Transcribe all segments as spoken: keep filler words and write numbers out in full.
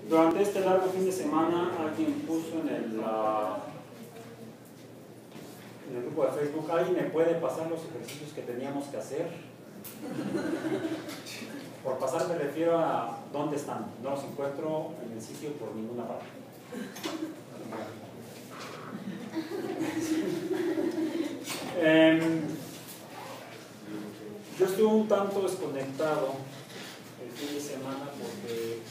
Durante este largo fin de semana alguien puso en el, uh, en el grupo de Facebook: ¿alguien me puede pasar los ejercicios que teníamos que hacer? Por pasar me refiero a dónde están. No los encuentro en el sitio por ninguna parte. eh, yo estuve un tanto desconectado el fin de semana porque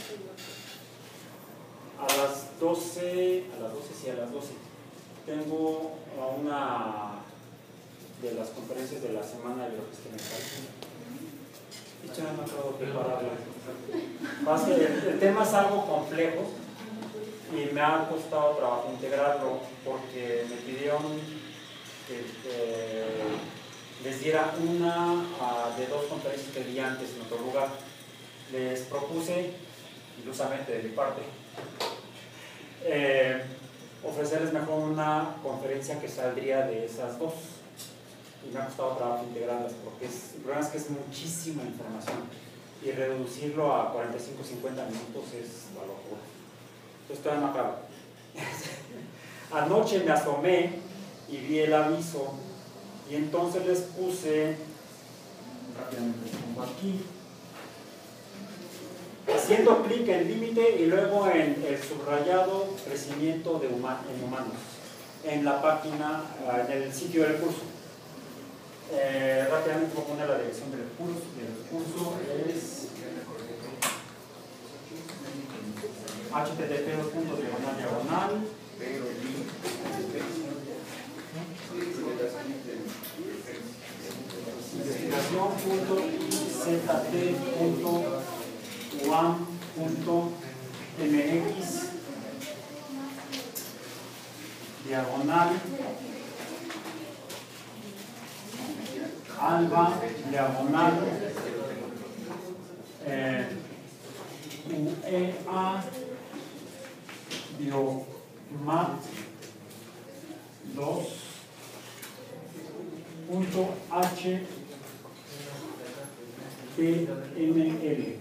a las doce, a las doce, sí, a las doce, tengo una de las conferencias de la semana de logística en el país. Y ya me acabo de prepararla. El, el tema es algo complejo y me ha costado trabajo integrarlo porque me pidieron que eh, les diera una uh, de dos conferencias que di antes en otro lugar. Les propuse, ilusamente de mi parte, eh, ofrecerles mejor una conferencia que saldría de esas dos. Y me ha costado trabajo integrarlas porque es, el problema es que es muchísima información y reducirlo a cuarenta y cinco a cincuenta minutos es la locura. Entonces todavía no acabo. Anoche me asomé y vi el aviso y entonces les puse, rápidamente les pongo aquí, haciendo clic en límite y luego en el subrayado crecimiento de human, en humanos en la página, en el sitio del curso. Eh, rápidamente voy a poner la dirección del curso. El curso es h t t p punto diagonal diagonal investigación punto i z t punto u a m punto m x diagonal alba diagonal eh, U E A biomat dos punto h t m l.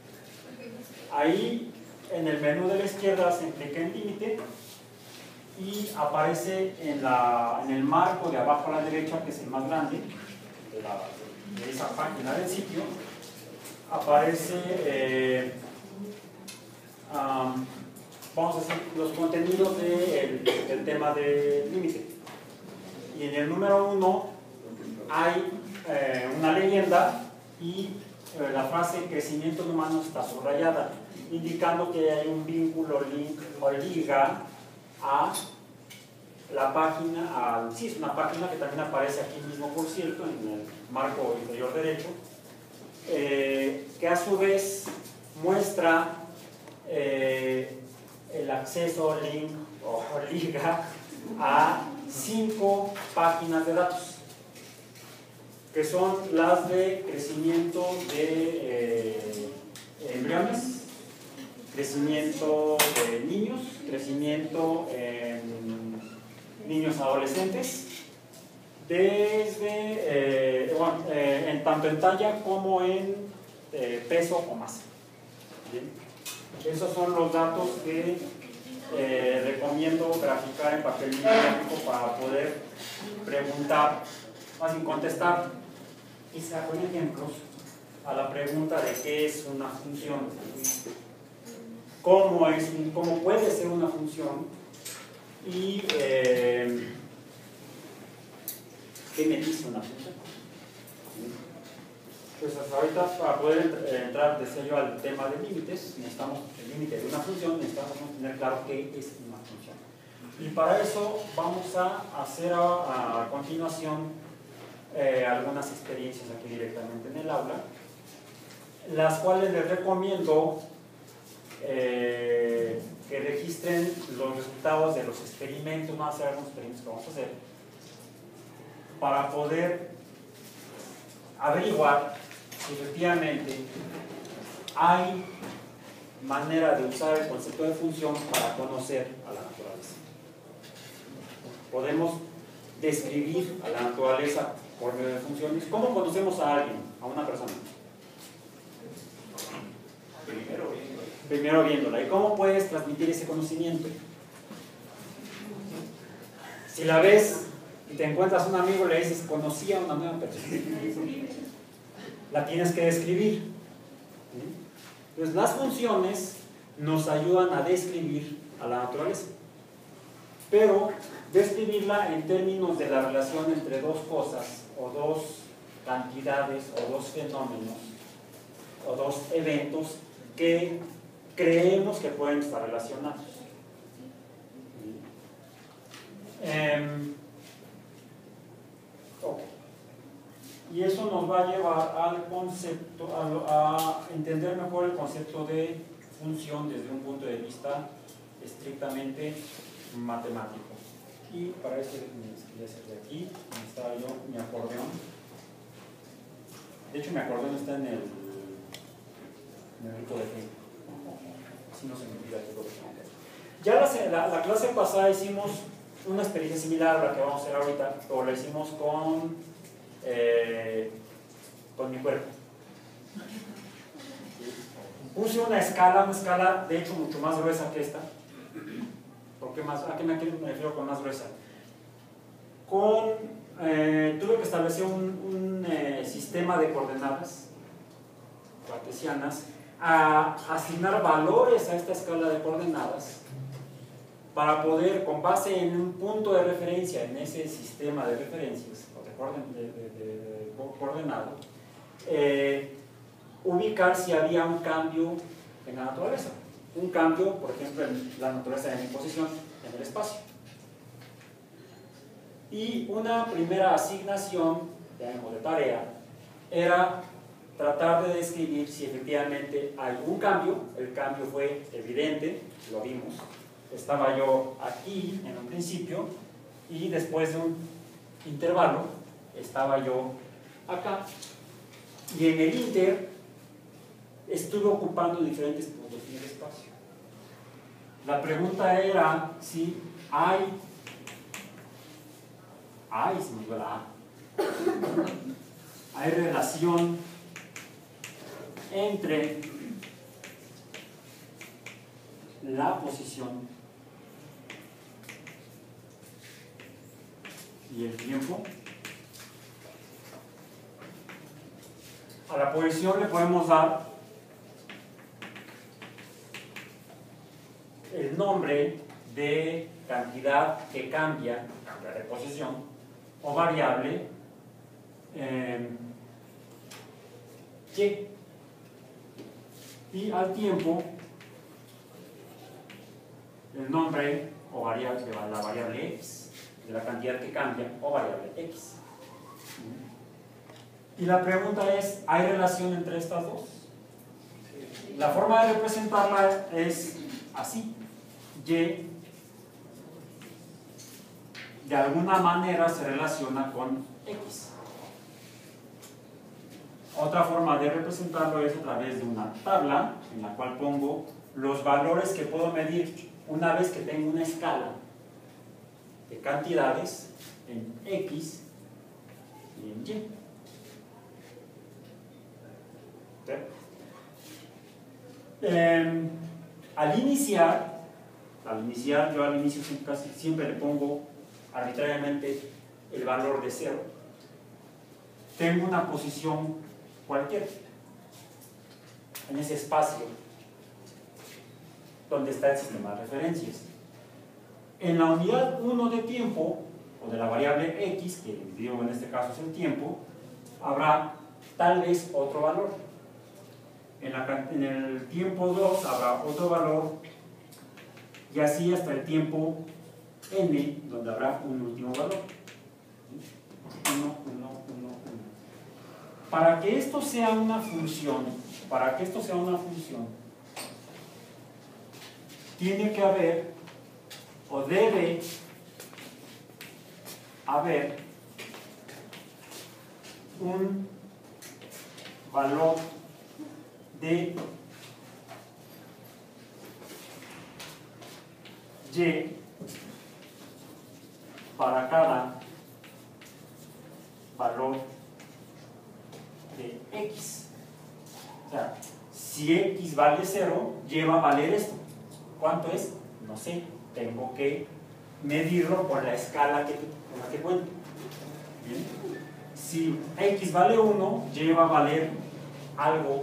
Ahí en el menú de la izquierda se clica en límite y aparece en, la, en el marco de abajo a la derecha, que es el más grande de, la, de esa página del sitio, aparece eh, um, vamos a decir los contenidos del de del tema de límite. Y en el número uno hay eh, una leyenda y eh, la frase crecimiento humano está subrayada, indicando que hay un vínculo, link o liga a la página, a, sí, es una página que también aparece aquí mismo, por cierto, en el marco inferior derecho, eh, que a su vez muestra eh, el acceso, link o liga a cinco páginas de datos, que son las de crecimiento de eh, embriones, crecimiento de niños, crecimiento en niños adolescentes, desde eh, bueno, eh, en, tanto en talla como en eh, peso o masa. ¿Bien? Esos son los datos que eh, recomiendo graficar en papel gráfico para poder preguntar, más bien contestar, y saco ejemplos a la pregunta de qué es una función, cómo, es, cómo puede ser una función y eh, qué me dice una función. Entonces, ahorita para poder entrar de sello al tema de límites, necesitamos el límite de una función, necesitamos tener claro qué es una función. Y para eso vamos a hacer a, a continuación eh, algunas experiencias aquí directamente en el aula, las cuales les recomiendo eh, que registren los resultados de los experimentos. Vamos a hacer algunos experimentos que vamos a hacer para poder averiguar si efectivamente hay manera de usar el concepto de función para conocer a la naturaleza. Podemos describir a la naturaleza por medio de funciones. ¿Cómo conocemos a alguien, a una persona? Primero, primero viéndola. ¿Y cómo puedes transmitir ese conocimiento? Si la ves y te encuentras un amigo y le dices, conocí a una nueva persona, la tienes que describir. Entonces las funciones nos ayudan a describir a la naturaleza, pero describirla en términos de la relación entre dos cosas o dos cantidades o dos fenómenos o dos eventos que creemos que pueden estar relacionados. Um, okay. Y eso nos va a llevar al concepto, a, a entender mejor el concepto de función desde un punto de vista estrictamente matemático. Y para eso me escribí hacer de aquí, donde estaba yo, mi acordeón. De hecho, mi acordeón está en el, en el grupo de Facebook. Así no se me olvida todo lo que tengo que hacer. Ya la, la, la clase pasada hicimos una experiencia similar a la que vamos a hacer ahorita, pero la hicimos con, eh, con mi cuerpo. Puse una escala, una escala de hecho mucho más gruesa que esta. ¿Por qué más? ¿A qué me refiero con más gruesa? Con, eh, tuve que establecer un, un eh, sistema de coordenadas cartesianas, a asignar valores a esta escala de coordenadas para poder, con base en un punto de referencia en ese sistema de referencias o de, coorden, de, de, de, de coordenado, eh, ubicar si había un cambio en la naturaleza. Un cambio, por ejemplo, en la naturaleza de mi posición en el espacio. Y una primera asignación, digamos, de tarea, era tratar de describir si efectivamente hay un cambio. El cambio fue evidente, lo vimos. Estaba yo aquí en un principio y después de un intervalo estaba yo acá. Y en el inter estuve ocupando diferentes puntos en el espacio. La pregunta era si hay, hay, se me dio la A, hay relación entre la posición y el tiempo. A la posición le podemos dar el nombre de cantidad que cambia, cambia de posición, o variable eh, y. Y al tiempo, el nombre o variable de la variable x, de la cantidad que cambia, o variable x. Y la pregunta es, ¿hay relación entre estas dos? La forma de representarla es así. Y de alguna manera se relaciona con x. Otra forma de representarlo es a través de una tabla en la cual pongo los valores que puedo medir una vez que tengo una escala de cantidades en x y en y. ¿Sí? Eh, al iniciar, al iniciar, yo al inicio siempre, casi siempre le pongo arbitrariamente el valor de cero. Tengo una posición cualquiera en ese espacio donde está el sistema de referencias. En la unidad uno de tiempo, o de la variable x, que digo en este caso es el tiempo, habrá tal vez otro valor. En, la, en el tiempo dos habrá otro valor, y así hasta el tiempo n, donde habrá un último valor. uno, uno, uno, uno. Para que esto sea una función, para que esto sea una función, tiene que haber, o debe haber, un valor de y para cada valor de x. O sea, Si X vale cero, lleva a valer esto. ¿Cuánto es? No sé, tengo que medirlo con la escala que, con la que cuento. ¿Bien? Si X vale uno, lleva a valer algo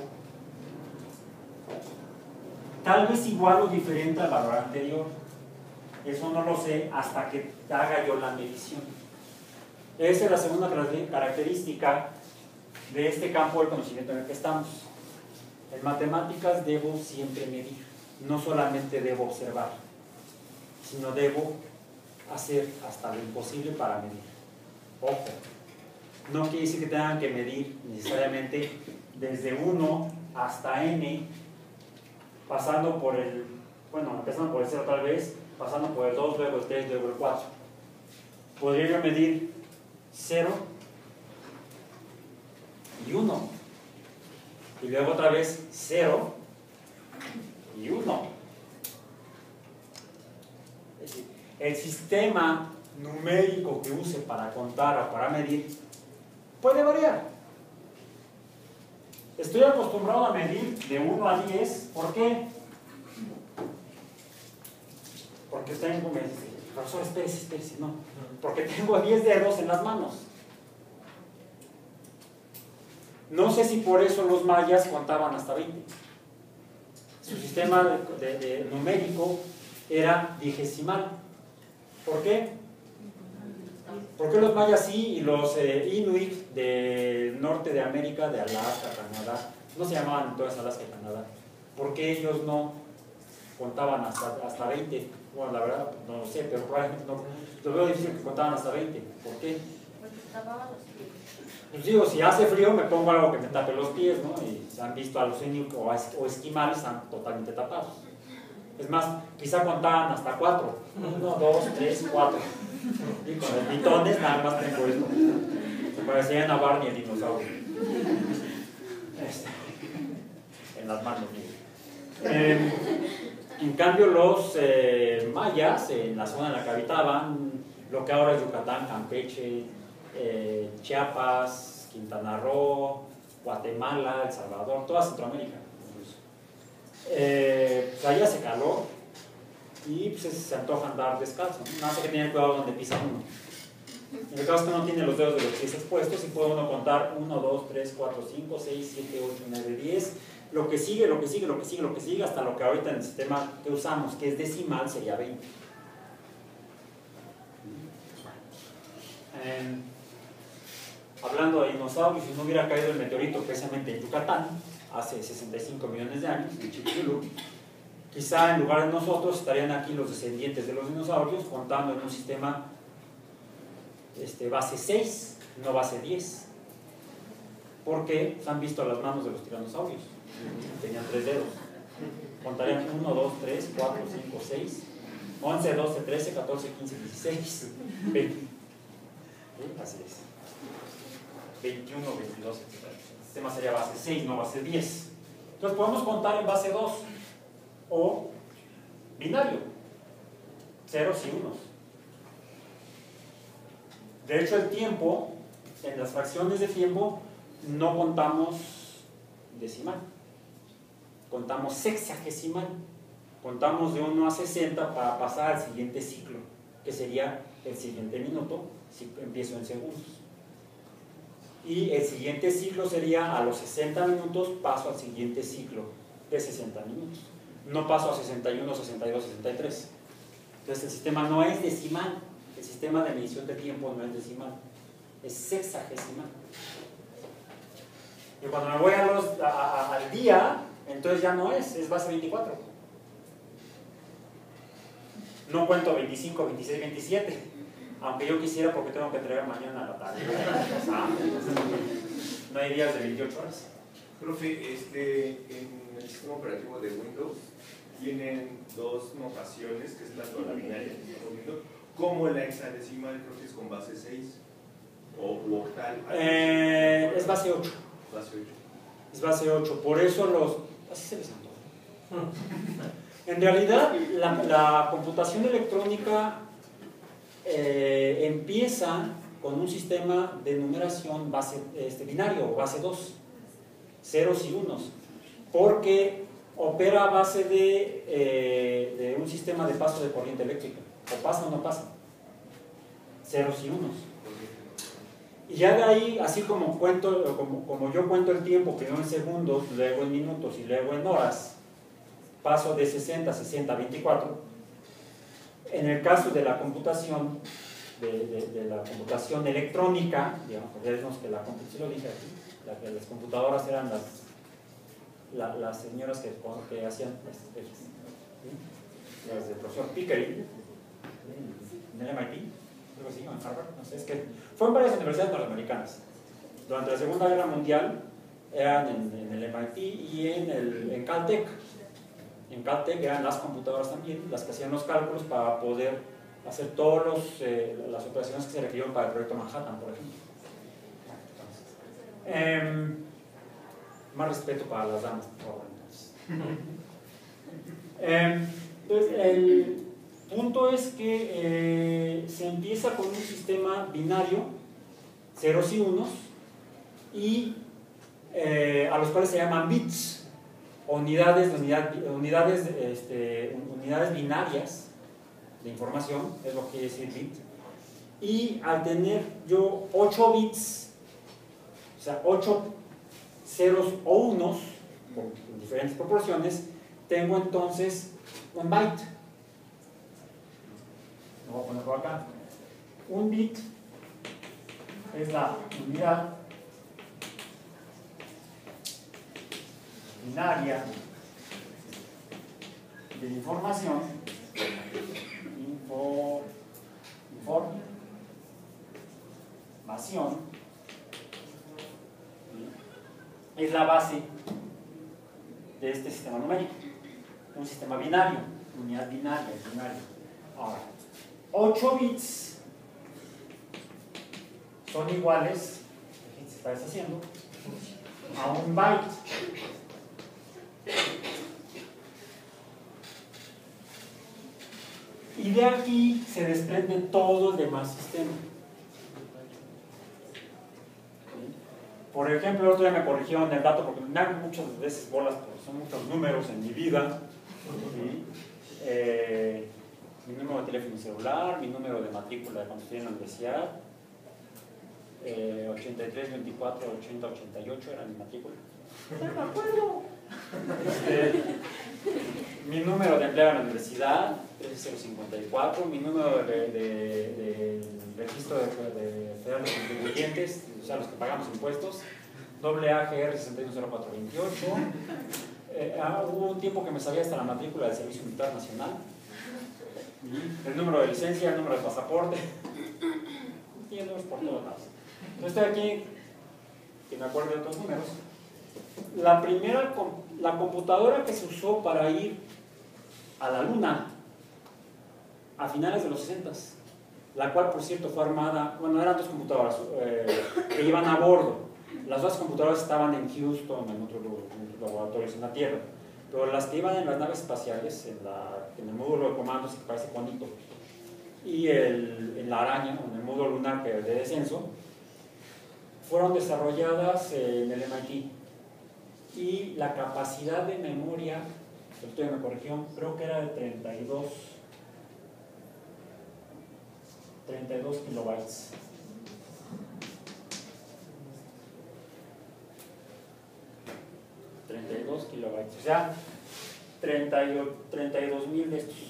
tal vez igual o diferente al valor anterior. Eso no lo sé hasta que haga yo la medición. Esa es la segunda característica de este campo del conocimiento en el que estamos. En matemáticas debo siempre medir, no solamente debo observar, sino debo hacer hasta lo imposible para medir. Ojo, no quiere decir que tengan que medir necesariamente desde uno hasta n, pasando por el, bueno, empezando por el cero tal vez, pasando por el dos, luego el tres, luego el cuatro. Podría yo medir cero y uno, y luego otra vez cero y uno. Es decir, el sistema numérico que use para contar o para medir puede variar. Estoy acostumbrado a medir de uno a diez. ¿Por qué? Porque tengo, me dice, profesor, espérese, espérese, no. Porque tengo diez dedos en las manos. No sé si por eso los mayas contaban hasta veinte. Su sistema de, de, de numérico era vigesimal. ¿Por qué? Porque los mayas sí y los eh, inuit del norte de América, de Alaska, Canadá, no se llamaban entonces Alaska y Canadá? ¿Por qué ellos no contaban hasta, hasta veinte? Bueno, la verdad no lo sé, pero probablemente no. Lo veo difícil que contaban hasta veinte. ¿Por qué? Porque tapaban los pies. Pues digo, si hace frío me pongo algo que me tape los pies, ¿no? Y se han visto a los inuit o, o esquimales, están totalmente tapados. Es más, quizá contaban hasta cuatro. Uno, dos, tres, cuatro. Y con los pitones nada más tengo esto. Se parecían a Barney el dinosaurio. Este, en las manos, eh, en cambio, los eh, mayas, en la zona en la que habitaban, lo que ahora es Yucatán, Campeche, eh, Chiapas, Quintana Roo, Guatemala, El Salvador, toda Centroamérica. Eh, pues allá hace calor y pues, se antoja andar descalzo, ¿no? Nada más hay que tener cuidado donde pisa uno. En el caso es que uno tiene los dedos de los pies expuestos y puede uno contar uno, dos, tres, cuatro, cinco, seis, siete, ocho, nueve, diez, lo que sigue, lo que sigue, lo que sigue, lo que sigue, hasta lo que ahorita en el sistema que usamos, que es decimal, sería veinte. Eh, hablando de dinosaurios, si no hubiera caído el meteorito precisamente en Yucatán, hace sesenta y cinco millones de años, en Chicxulub, quizá en lugar de nosotros estarían aquí los descendientes de los dinosaurios contando en un sistema este, base seis, no base diez. Porque se han visto las manos de los tiranosaurios, tenían tres dedos. Contarían uno, dos, tres, cuatro, cinco, seis, once, doce, trece, catorce, quince, dieciséis, veinte. ¿Sí? Así es. veintiuno, veintidós, etcétera. El sistema sería base seis, no base diez. Entonces podemos contar en base dos o binario, ceros y unos. De hecho, el tiempo, en las fracciones de tiempo, no contamos decimal, contamos sexagesimal. Contamos de uno a sesenta para pasar al siguiente ciclo, que sería el siguiente minuto, si empiezo en segundos. Y el siguiente ciclo sería a los sesenta minutos, paso al siguiente ciclo de sesenta minutos. No paso a sesenta y uno, sesenta y dos, sesenta y tres. Entonces el sistema no es decimal, el sistema de medición de tiempo no es decimal, es sexagesimal. Y cuando me voy a los, a, a, al día, entonces ya no es, es base veinticuatro. No cuento veinticinco, veintiséis, veintisiete. Aunque yo quisiera, porque tengo que entregar mañana a la tarde. No hay días de veintiocho horas. Profe, este, en el sistema operativo de Windows tienen dos notaciones, que es tanto la binaria como la hexadecimal, creo que es con base seis o u octal. Eh, es base ocho. Base ocho. Es base ocho. Por eso los... Así se les antoja. En realidad, la, la computación electrónica eh, empieza con un sistema de numeración base, este, binario, base dos, ceros y unos. porque opera a base de, eh, de un sistema de paso de corriente eléctrica. O pasa o no pasa. Ceros y unos. Y ya de ahí, así como, cuento, como, como yo cuento el tiempo, primero en segundos, luego en minutos y luego en horas, paso de sesenta, sesenta a veinticuatro. En el caso de la computación, de, de, de la computación electrónica, digamos, ya vemos que la computación, lo dije aquí, la, que las computadoras eran las, la, las señoras que, que hacían este, ¿sí? Las del profesor Pickering, en el M I T, algo así, o en Harvard, no sé, es que fue en varias universidades norteamericanas. Durante la Segunda Guerra Mundial eran en, en el M I T y en, el, en Caltech. En Caltech eran las computadoras también, las que hacían los cálculos para poder hacer todas eh, las operaciones que se requirieron para el proyecto Manhattan, por ejemplo. Eh, más respeto para las damas, por favor. Entonces, eh, entonces el punto es que eh, se empieza con un sistema binario, ceros y unos, y eh, a los cuales se llaman bits. Unidades, unidad, unidades, este, unidades binarias de información, es lo que quiere decir bit. Y al tener yo ocho bits, o sea, ocho ceros o unos, en diferentes proporciones, tengo entonces un byte. Lo voy a poner por acá. Un bit es la unidad binaria de información, info, información, es la base de este sistema numérico, un sistema binario, unidad binaria, binario. Ahora, ocho bits son iguales, se está deshaciendo, a un byte. Y de aquí se desprende todo el demás sistema. Por ejemplo, el otro día me corrigieron el dato porque me hago muchas veces bolas, porque son muchos números en mi vida. ¿Sí? Eh, mi número de teléfono celular, mi número de matrícula de cuando estoy en la universidad, eh, ochenta y tres, veinticuatro, ochenta, ochenta y ocho era mi matrícula. No me acuerdo. Este, mi número de empleo en la universidad, trece cero cincuenta y cuatro, mi número de, de, de, de registro de, de federal de contribuyentes, o sea, los que pagamos impuestos, doble A G R sesenta y uno cero cuatro veintiocho. Eh, ah, hubo un tiempo que me sabía hasta la matrícula del Servicio Militar Nacional, el número de licencia, el número de pasaporte, y números por todos lados. Entonces estoy aquí, que me acuerdo de otros números. La primera, la computadora que se usó para ir a la Luna a finales de los sesentas, la cual por cierto fue armada, bueno, eran dos computadoras eh, que iban a bordo. Las dos computadoras estaban en Houston, en otros otro laboratorios en la Tierra, pero las que iban en las naves espaciales, en, la, en el módulo de comandos que parece conito, y el, en la araña, en el módulo lunar de descenso, fueron desarrolladas en el M I T. Y la capacidad de memoria, el estudio me corrigió, creo que era de treinta y dos kilobytes. treinta y dos kilobytes, o sea, treinta y dos mil de estos.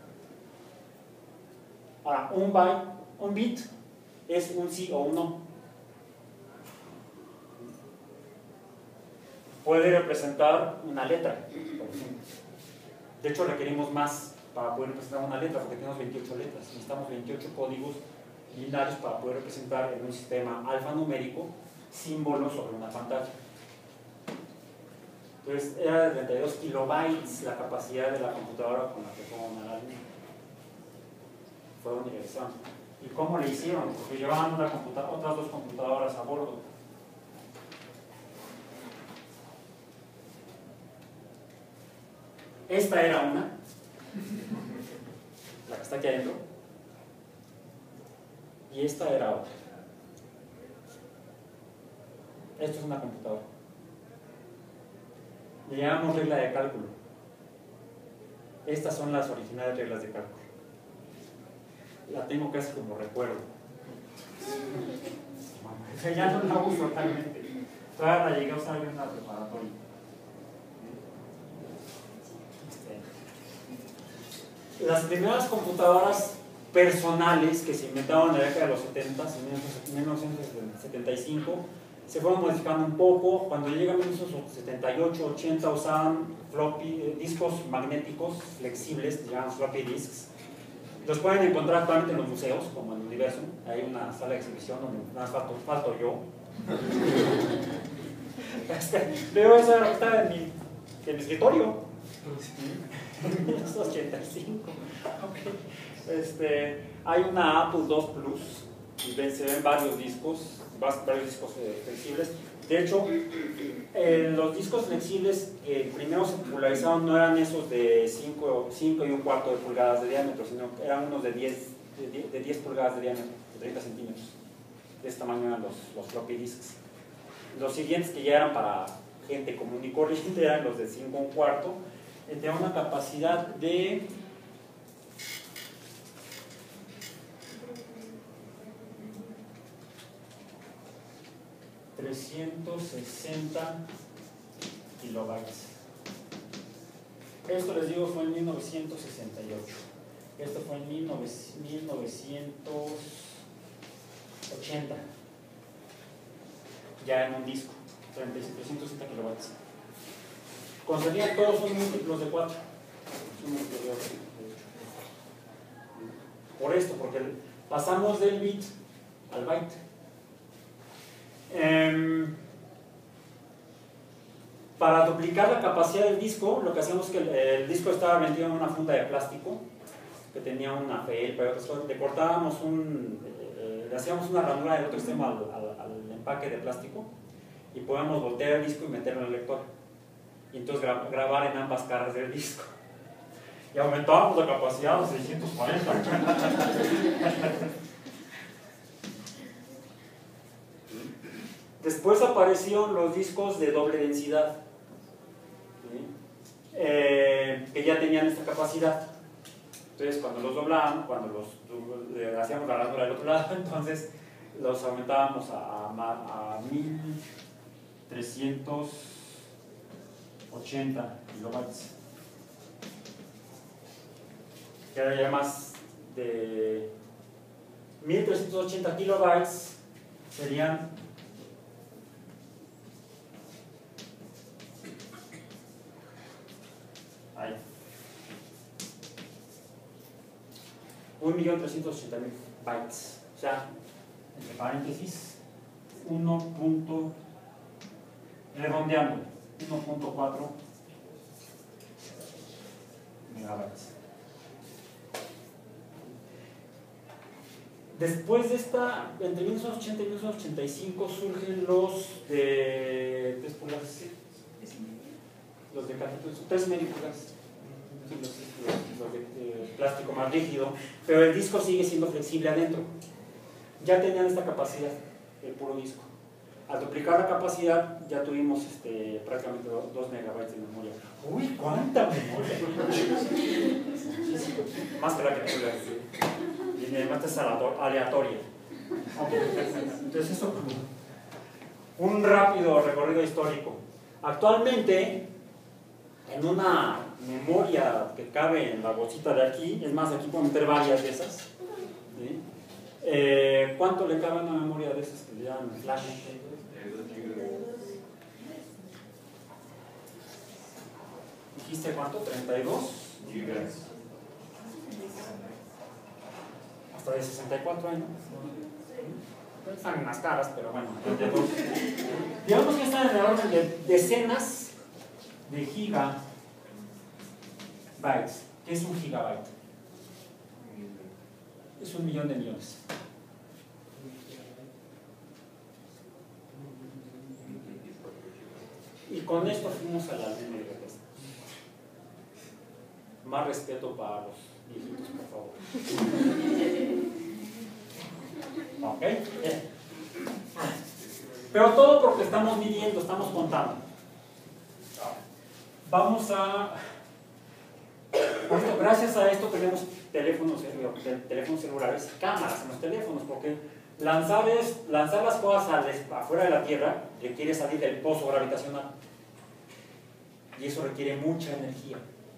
Ahora, un byte, un bit es un sí o un no. Puede representar una letra, por ejemplo. De hecho, requerimos más para poder representar una letra, porque tenemos veintiocho letras. Necesitamos veintiocho códigos binarios para poder representar en un sistema alfanumérico símbolos sobre una pantalla. Entonces, era de treinta y dos kilobytes la capacidad de la computadora con la que fueron a la luna. Fue interesante. ¿Y cómo le hicieron? Porque llevaban una otras dos computadoras a bordo. Esta era una, la que está aquí adentro, y esta era otra. Esto es una computadora. Le llamamos regla de cálculo. Estas son las originales reglas de cálculo. La tengo casi como recuerdo. Bueno, ya no la uso totalmente. Todavía la llegué a usar en una preparatoria. Las primeras computadoras personales que se inventaron en la década de los setenta, en mil novecientos setenta y cinco, se fueron modificando un poco. Cuando llegan a mil novecientos setenta y ocho ochenta usaban floppy, eh, discos magnéticos flexibles, se llaman floppy disks. Los pueden encontrar actualmente en los museos, como en el Universum. Hay una sala de exhibición donde nada más falto, falto yo. Pero eso era lo que estaba en mi, en mi escritorio. En mil novecientos ochenta y cinco. Okay. Este, hay una Apple dos Plus y ven, se ven varios discos, varios discos eh, flexibles. De hecho, eh, los discos flexibles que eh, primero se popularizaron no eran esos de cinco y un cuarto de pulgadas de diámetro, sino que eran unos de diez, de diez pulgadas de diámetro, de treinta centímetros. De este tamaño eran los, los floppy disks. Los siguientes, que ya eran para gente común y corriente, eran los de cinco y un cuarto. Tenía una capacidad de trescientos sesenta kilobytes. Esto les digo fue en mil novecientos sesenta y ocho. Esto fue en mil novecientos ochenta. Ya en un disco, trescientos sesenta kilobytes. Concedían todos son múltiplos de cuatro. Por esto, porque pasamos del bit al byte. Eh, para duplicar la capacidad del disco, lo que hacíamos es que el, el disco estaba vendido en una funda de plástico que tenía una felpa y otras cosas. Le cortábamos un, eh, le hacíamos una ranura del otro extremo al, al, al empaque de plástico y podíamos voltear el disco y meterlo en el lector. Y entonces gra grabar en ambas caras del disco. Y aumentábamos la capacidad a seiscientos cuarenta. Después aparecieron los discos de doble densidad, ¿sí? eh, que ya tenían esta capacidad. Entonces cuando los doblábamos, cuando los le hacíamos la ranura del otro lado, entonces los aumentábamos a, a, a mil trescientos ochenta kilobytes, que era ya más de mil trescientos ochenta kilobytes, serían ahí un millón trescientos ochenta mil bytes, o sea, entre paréntesis uno punto redondeando uno punto cuatro megabytes. Después de esta, entre mil novecientos ochenta y mil novecientos ochenta y cinco surgen los de tres pulgadas, los de tres y medio pulgadas, los, los, los de, de plástico más rígido, pero el disco sigue siendo flexible adentro. Ya tenían esta capacidad, el puro disco. Al duplicar la capacidad ya tuvimos este, prácticamente dos megabytes de memoria. ¡Uy, cuánta memoria! Más que la que tuve. Y además es aleatoria. Entonces eso como un rápido recorrido histórico. Actualmente, en una memoria que cabe en la bolsita de aquí, es más, aquí puedo meter varias de esas. ¿Sí? Eh, ¿Cuánto le cabe a una memoria de esas que le llaman flash? ¿Dijiste cuánto? ¿treinta y dos? Gigas. Hasta de sesenta y cuatro años. Están más caras, pero bueno, treinta y dos. Digamos que están en el orden de decenas de gigabytes. ¿Qué es un gigabyte? Es un millón de millones. Y con esto fuimos a la línea de regreso. Más respeto para los viejitos, por favor. ¿Ok? Bien. Pero todo porque estamos midiendo, estamos contando. vamos a... Gracias a esto tenemos teléfonos, teléfonos celulares y cámaras en los teléfonos, porque lanzar, es, lanzar las cosas afuera de la Tierra requiere salir del pozo gravitacional. Y eso requiere mucha energía.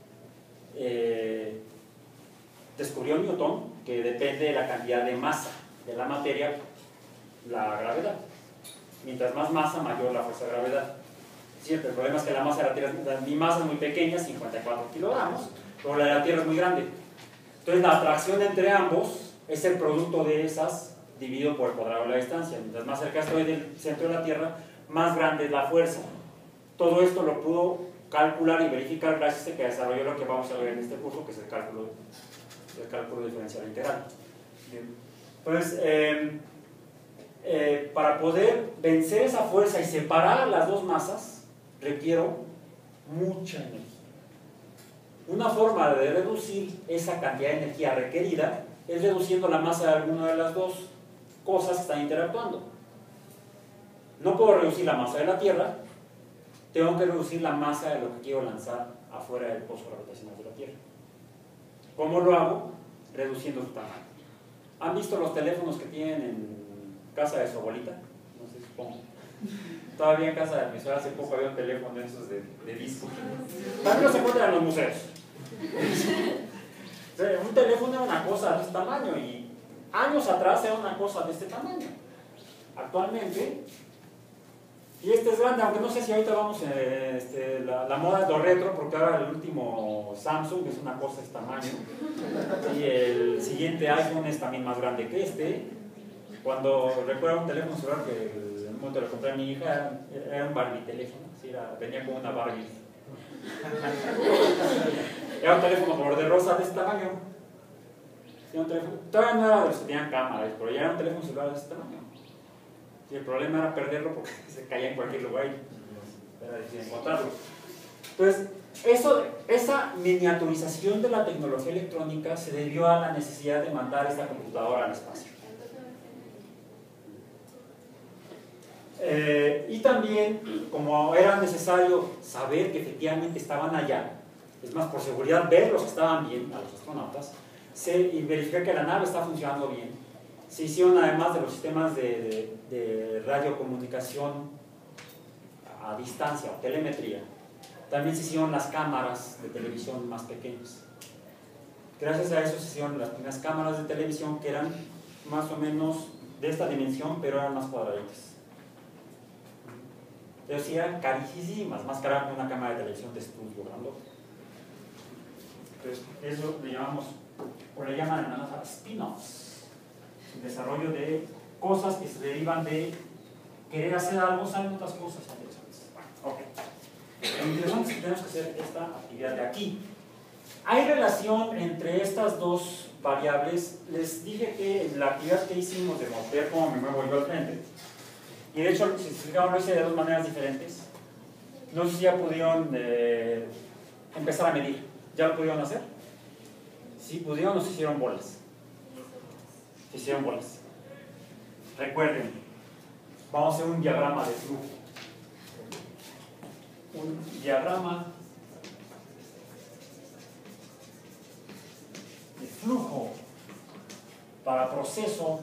Eh, descubrió Newton que depende de la cantidad de masa de la materia, la gravedad. Mientras más masa, mayor la fuerza de gravedad. Siempre, el problema es que la masa de la Tierra, mi masa es muy pequeña, cincuenta y cuatro kilogramos, pero la de la Tierra es muy grande. Entonces la atracción entre ambos es el producto de esas dividido por el cuadrado de la distancia. Mientras más cerca estoy del centro de la Tierra, más grande es la fuerza. Todo esto lo pudo calcular y verificar gracias a que desarrolló lo que vamos a ver en este curso, que es el cálculo, el cálculo diferencial integral. Bien. Entonces, eh, eh, para poder vencer esa fuerza y separar las dos masas, requiero mucha energía. Una forma de reducir esa cantidad de energía requerida es reduciendo la masa de alguna de las dos cosas que están interactuando. No puedo reducir la masa de la Tierra, tengo que reducir la masa de lo que quiero lanzar afuera del pozo gravitacional de la Tierra. ¿Cómo lo hago? Reduciendo su tamaño. ¿Han visto los teléfonos que tienen en casa de su abuelita? No sé, supongo. Todavía en casa de mi suegra hace poco había un teléfono de esos de, de disco. También los encuentran en los museos. O sea, un teléfono era una cosa de este tamaño y años atrás era una cosa de este tamaño. Actualmente, y este es grande, aunque no sé si ahorita vamos en este, la, la moda de lo retro, porque ahora el último Samsung es una cosa de este tamaño y el siguiente iPhone es también más grande que este. Cuando recuerdo un teléfono celular que en un momento lo compré a mi hija, era, era un Barbie teléfono, así era, venía con una Barbie. Era un teléfono color de rosa de este tamaño. Era un teléfono, todavía no era de los que tenían cámaras, pero ya era un teléfono celular de este tamaño. Y el problema era perderlo porque se caía en cualquier lugar y era difícil encontrarlo. Entonces, eso, esa miniaturización de la tecnología electrónica se debió a la necesidad de mandar esta computadora al espacio. Eh, y también, como era necesario saber que efectivamente estaban allá, es más, por seguridad, verlos que estaban bien, a los astronautas, se, y verificar que la nave está funcionando bien, se hicieron, además de los sistemas de, de, de radiocomunicación a distancia o telemetría, también se hicieron las cámaras de televisión más pequeñas. Gracias a eso se hicieron las primeras cámaras de televisión que eran más o menos de esta dimensión, pero eran más cuadraditas. Entonces sí eran carísimas, más cara que una cámara de televisión de estudio grandote. Entonces eso le llamamos, o le llaman en la spin-offs. El desarrollo de cosas que se derivan de querer hacer algo, salen otras cosas interesantes. Bueno, ok. Lo interesante es que tenemos que hacer esta actividad de aquí. Hay relación entre estas dos variables. Les dije que en la actividad que hicimos de ver cómo me muevo yo al frente, y de hecho, si se fijaron, lo hice de dos maneras diferentes. No sé si ya pudieron eh, empezar a medir. ¿Ya lo pudieron hacer? Si pudieron, no se hicieron bolas. Se hicieron bolas. Recuerden, vamos a hacer un diagrama de flujo. Un diagrama de flujo para proceso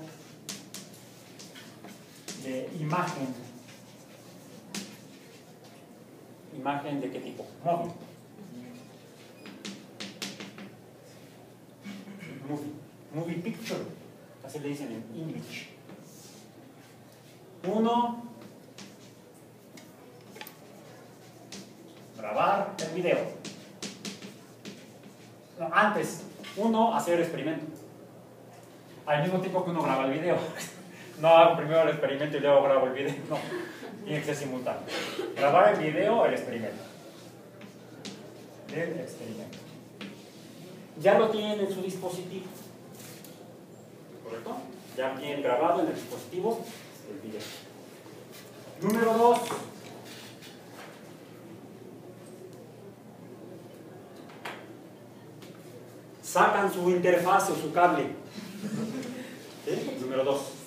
de imagen. ¿Imagen de qué tipo? Móvil. Movie. Movie picture. Así le dicen en English. Uno, grabar el video. No, antes, uno, hacer el experimento. Al mismo tiempo que uno graba el video. No hago primero el experimento y luego grabo el video. No, tiene que ser simultáneo. Grabar el video, el experimento. El experimento. Ya lo tienen en su dispositivo. ¿Correcto? Ya tienen grabado en el dispositivo el video. Número dos. Sacan su interfaz o su cable. ¿Sí? Número dos.